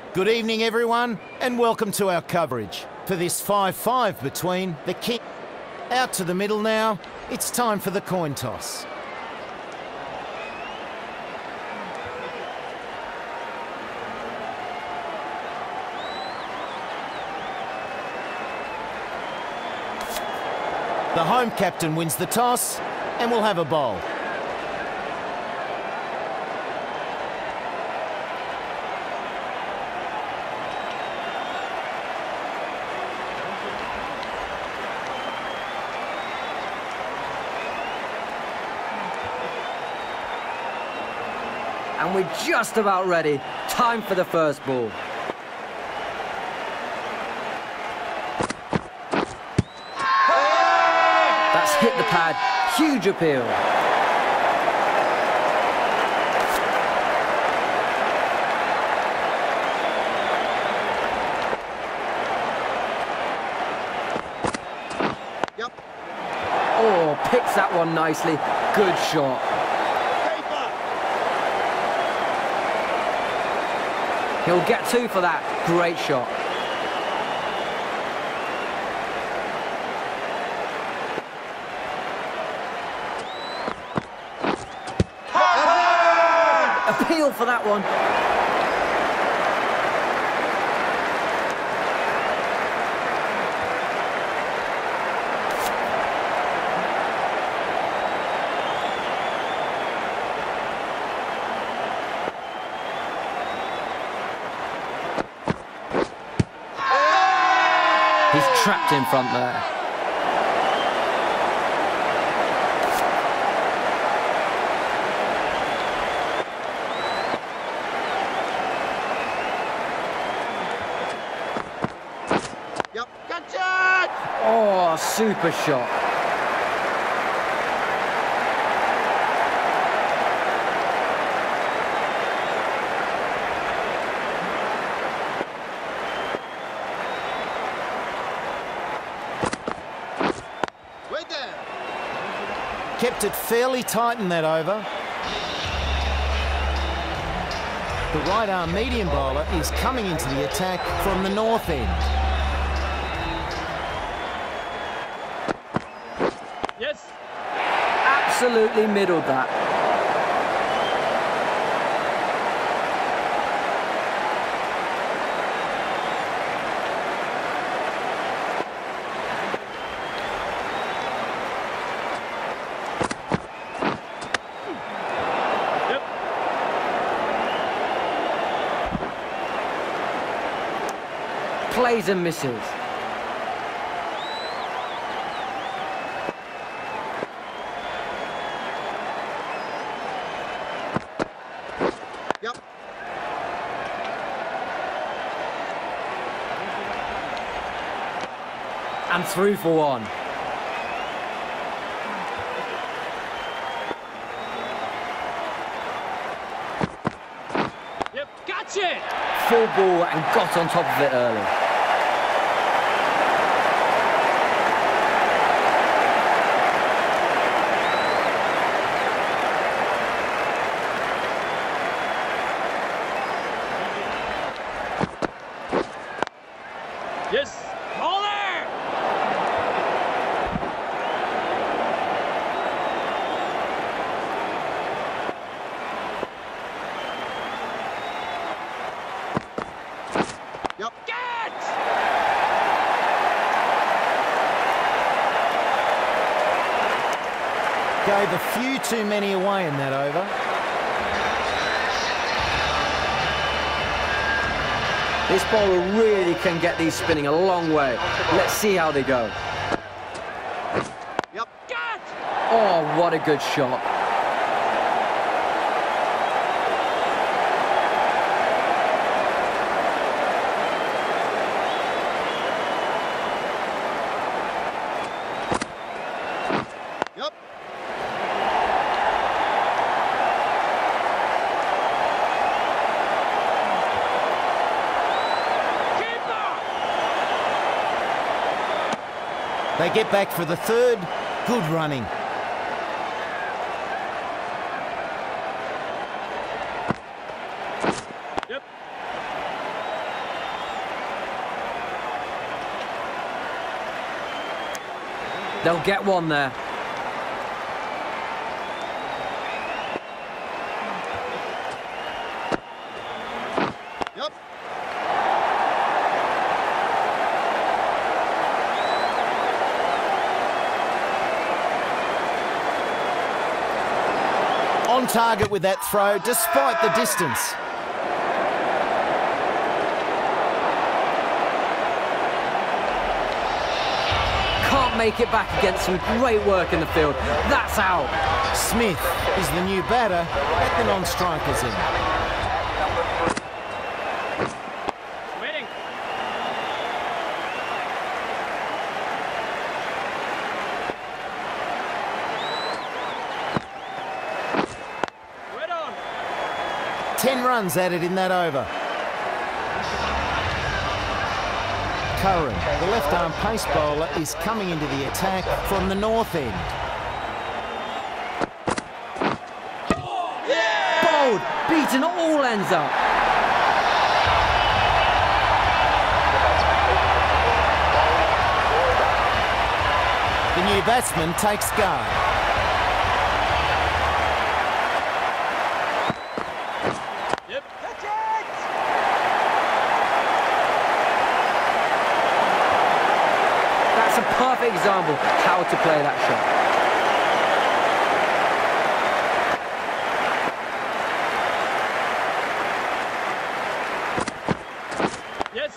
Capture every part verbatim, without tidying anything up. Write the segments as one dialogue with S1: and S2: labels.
S1: Good evening, everyone, and welcome to our coverage for this five five between the King. Out to the middle now, it's time for the coin toss. The home captain wins the toss, and we'll have a bowl.
S2: And we're just about ready. Time for the first ball. That's hit the pad. Huge appeal.
S3: Yep.
S2: Oh, picks that one nicely. Good shot. He'll get two for that. Great shot. Appeal for that one. He's trapped in front there.
S3: Yep, catch it!
S2: Oh, super shot.
S1: Kept it fairly tight in that over. The right arm medium bowler is coming into the attack from the north end.
S3: Yes.
S2: Absolutely middled that. Plays and misses.
S3: Yep.
S2: And through for one.
S3: Yep, catch it!
S2: Full ball and got on top of it early.
S3: Yes, all there! Yep. Get!
S1: Gave a few too many away in that over.
S2: This bowler really can get these spinning a long way. Let's see how they go.
S3: Yep. Get!
S2: Oh, what a good shot.
S3: Yep.
S1: They get back for the third. Good running.
S3: Yep.
S2: They'll get one there.
S3: Yep.
S1: On target with that throw, despite the distance.
S2: Can't make it back against some great work in the field. That's out.
S1: Smith is the new batter at the non-strikers end.
S3: Waiting. Right on.
S1: Ten runs added in that over. Curran, the left-arm pace bowler, is coming into the attack from the north end.
S2: Bowled, beaten all ends up.
S1: The new batsman takes guard.
S3: Yep.
S2: That's a perfect example how to play that shot.
S3: Yes.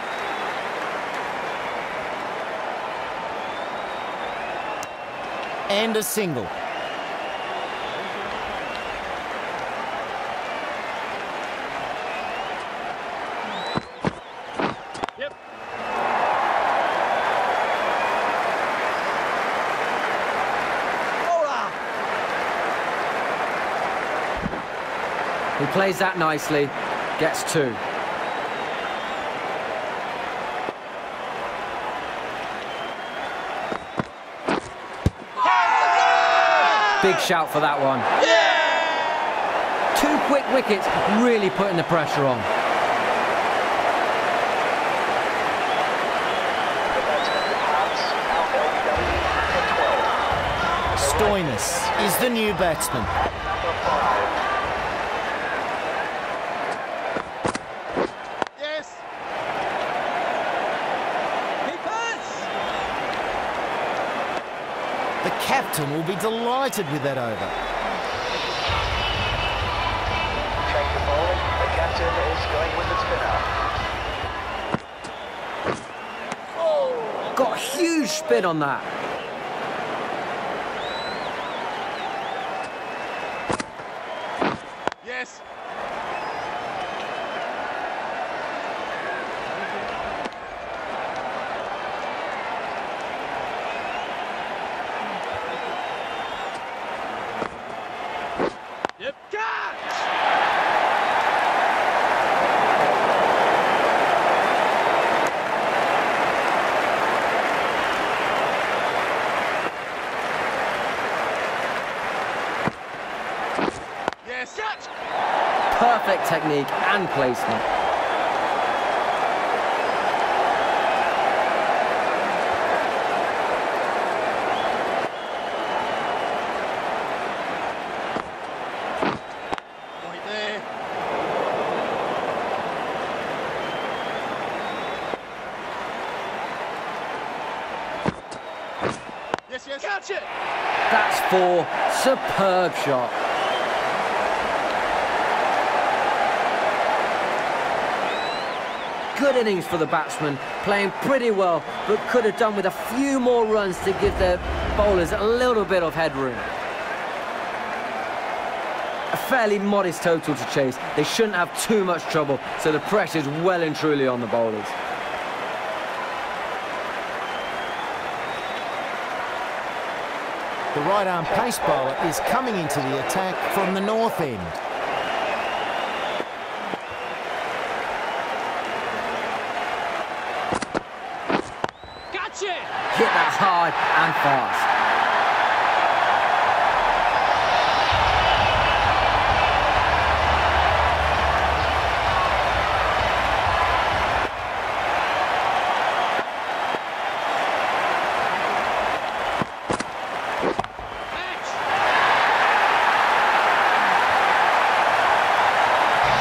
S1: And a single.
S3: Yep.
S2: He plays that nicely, gets two. Big shout for that one. Two quick wickets, really putting the pressure on.
S1: Stoinis is the new batsman.
S3: Yes. Keepers.
S1: The captain will be delighted with that over.
S4: Change of bowling. The captain is going with the spinner.
S2: Got a huge spin on that.
S3: Yes. Yep. Catch. Yes. Catch.
S2: Perfect technique and placement.
S3: Right there. Yes, yes. Catch it.
S2: That's four. Superb shot. Good innings for the batsman, playing pretty well, but could have done with a few more runs to give their bowlers a little bit of headroom. A fairly modest total to chase. They shouldn't have too much trouble, so the pressure's well and truly on the bowlers.
S1: The right-arm pace bowler is coming into the attack from the north end.
S3: Gotcha.
S2: Hit that hard and fast.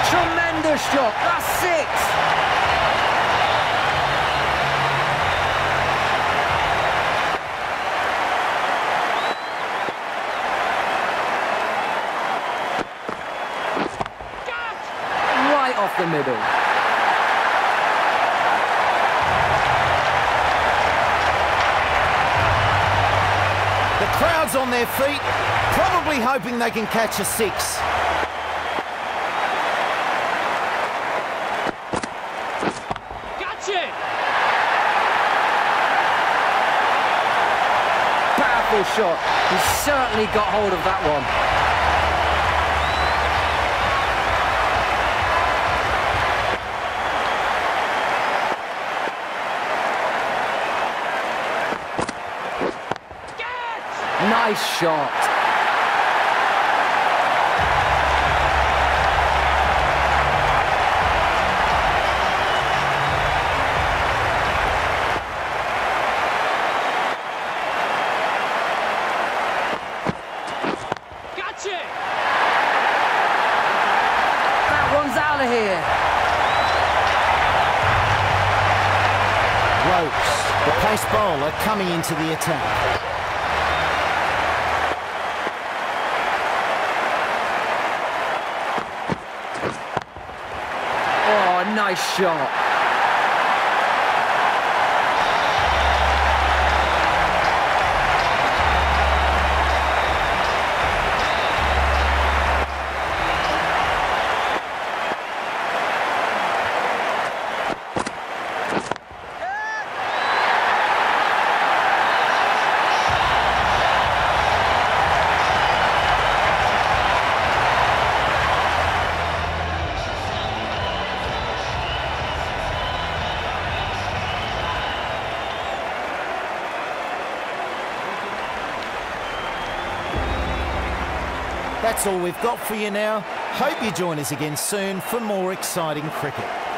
S2: Tremendous shot. That's six. Right off the middle.
S1: The crowd's on their feet, probably hoping they can catch a six.
S3: Gotcha!
S2: Powerful shot. He certainly got hold of that one. Nice shot.
S3: Gotcha!
S2: That one's out of here.
S1: Ropes, the pace bowler coming into the attack.
S2: Oh, nice shot.
S1: That's all we've got for you now. Hope you join us again soon for more exciting cricket.